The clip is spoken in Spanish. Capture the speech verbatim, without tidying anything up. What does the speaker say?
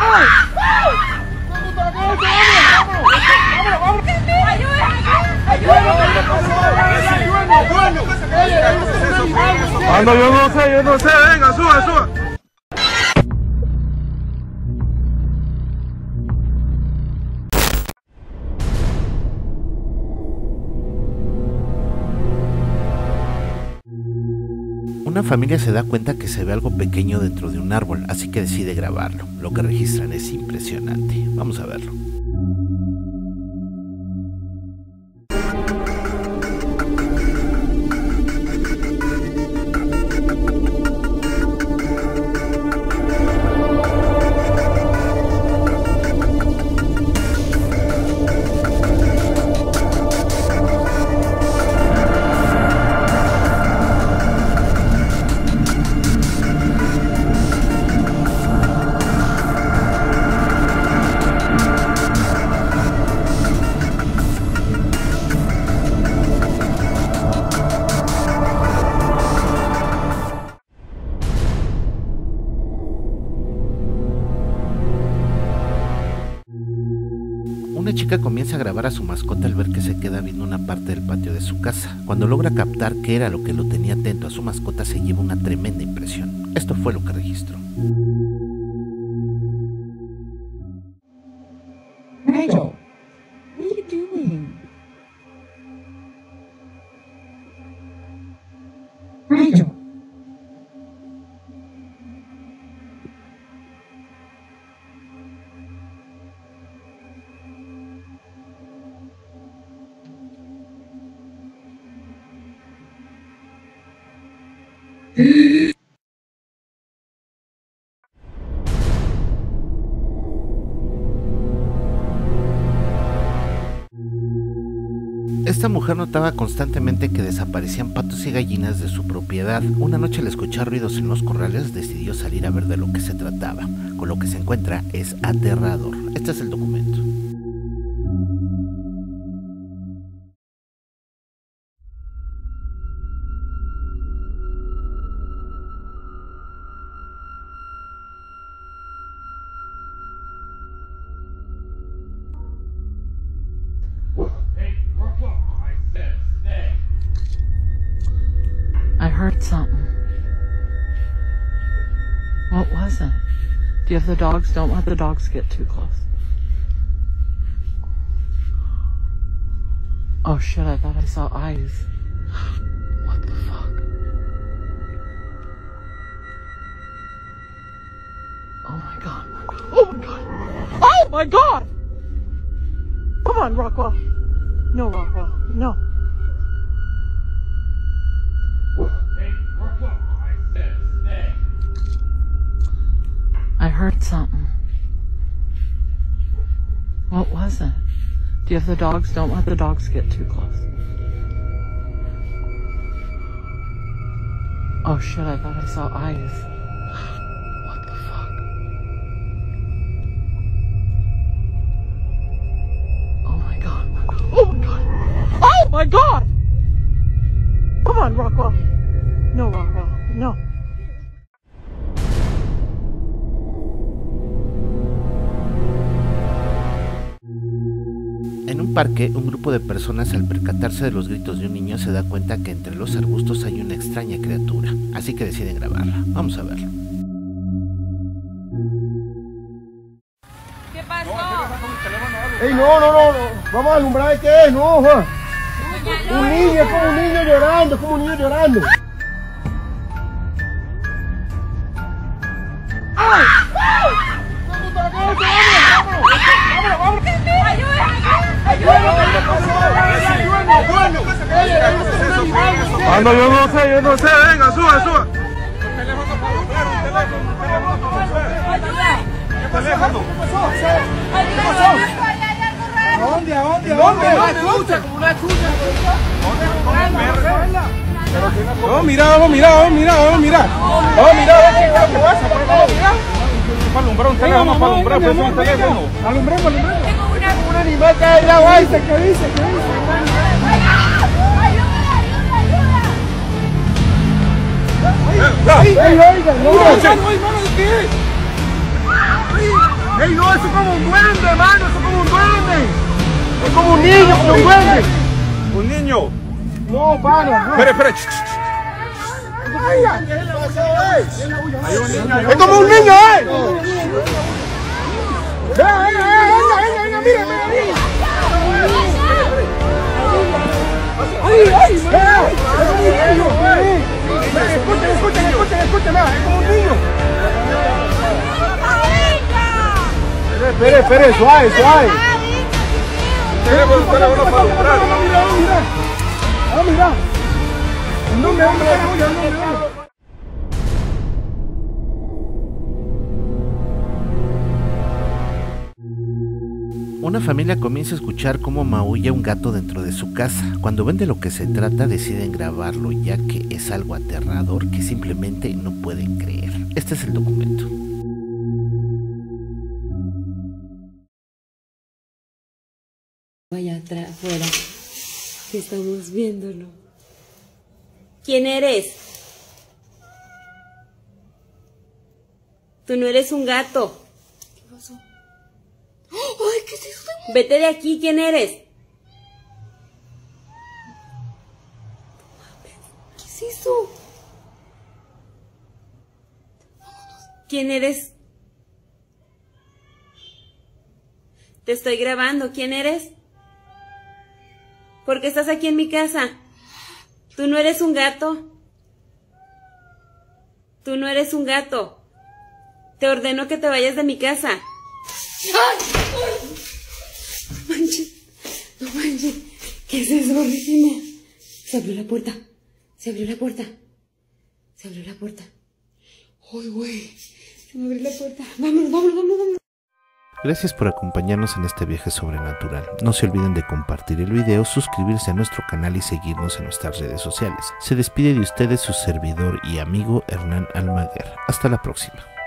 Ando, yo no sé, yo no sé, venga, suba, suba. Una familia se da cuenta que se ve algo pequeño dentro de un árbol, así que decide grabarlo. Lo que registran es impresionante. Vamos a verlo. Una chica comienza a grabar a su mascota al ver que se queda viendo una parte del patio de su casa. Cuando logra captar qué era lo que lo tenía atento a su mascota, se lleva una tremenda impresión. Esto fue lo que registró. Rachel, what are you doing? Rachel. Esta mujer notaba constantemente que desaparecían patos y gallinas de su propiedad. Una noche al escuchar ruidos en los corrales decidió salir a ver de lo que se trataba. Con lo que se encuentra es aterrador. Este es el documento. I heard something. What was it? Do you have the dogs? Don't let the dogs get too close. Oh shit, I thought I saw eyes. What the fuck? Oh my god. Oh my god. Oh my god! Come on, Rockwell. No, Rockwell. No. I heard something. What was it? Do you have the dogs? Don't let the dogs get too close. Oh shit, I thought I saw eyes. What the fuck? Oh my god. Oh my god. Oh my god! Come on, Rockwell. No, Rockwell. No. En un parque, un grupo de personas al percatarse de los gritos de un niño se da cuenta que entre los arbustos hay una extraña criatura, así que deciden grabarla. Vamos a verlo. ¿Qué pasó? Ey, no, no, no, no, vamos a alumbrar qué es, no, Juan. Un niño, es como un niño llorando, es como un niño llorando. ¡Ay! ¡Vamos para acá, vámonos! ¡Vámonos, vámonos! Ando, yo no sé, yo no sé, venga, suba, suba. ¿Qué teléfono? ¿Qué pasó? ¿A dónde? ¿A dónde? ¿A dónde? Una chucha, como una chucha. Vamos a mirar, vamos a mirar, vamos a mirar, vamos a mirar. Vamos a mirar, a ver qué pasa, vamos a mirar. Para alumbrar un teléfono, para alumbrar un teléfono. Alumbremos, alumbremos. Un animal que hay agua, ¿qué dice? ¿Qué dice? ¡Ay, ay, ay! ¡No! ¡No, hermano, de qué! ¡Ey, no! ¡Eso es como un duende, mano! ¡Eso es como un duende! ¡Es como un niño, como un duende! ¿Un niño? No, pana, no. Espera, espera. ¡Es como un niño, eh! ¡Venga, venga, venga, venga, venga, mira, mira, mira! ¡Ay, ay, ay! Escuchen, escuchen, escuchen, escuchen, es como un niño. Espere, espere, suave, suave. Tenemos el teléfono para alumbrar. Mira, mira. Ah, mira. Un nombre, hombre, un nombre. Una familia comienza a escuchar cómo maulla un gato dentro de su casa. Cuando ven de lo que se trata, deciden grabarlo, ya que es algo aterrador que simplemente no pueden creer. Este es el documento. Vaya atrás, afuera, que estamos viéndolo. ¿Quién eres? Tú no eres un gato. ¿Qué pasó? ¡Ay, qué es eso! Vete de aquí, ¿quién eres? ¿Qué es eso? ¿Quién eres? Te estoy grabando, ¿quién eres? ¿Por qué estás aquí en mi casa? ¿Tú no eres un gato? Tú no eres un gato. Te ordeno que te vayas de mi casa. ¡Ay! No manches, no manches. ¿Qué es eso, Regina? Se abrió la puerta. Se abrió la puerta. Se abrió la puerta. ¡Ay, güey! Se me abrió la puerta. Vámonos, vámonos, vámonos, vámonos. Gracias por acompañarnos en este viaje sobrenatural. No se olviden de compartir el video, suscribirse a nuestro canal y seguirnos en nuestras redes sociales. Se despide de ustedes su servidor y amigo Hernán Almaguer. Hasta la próxima.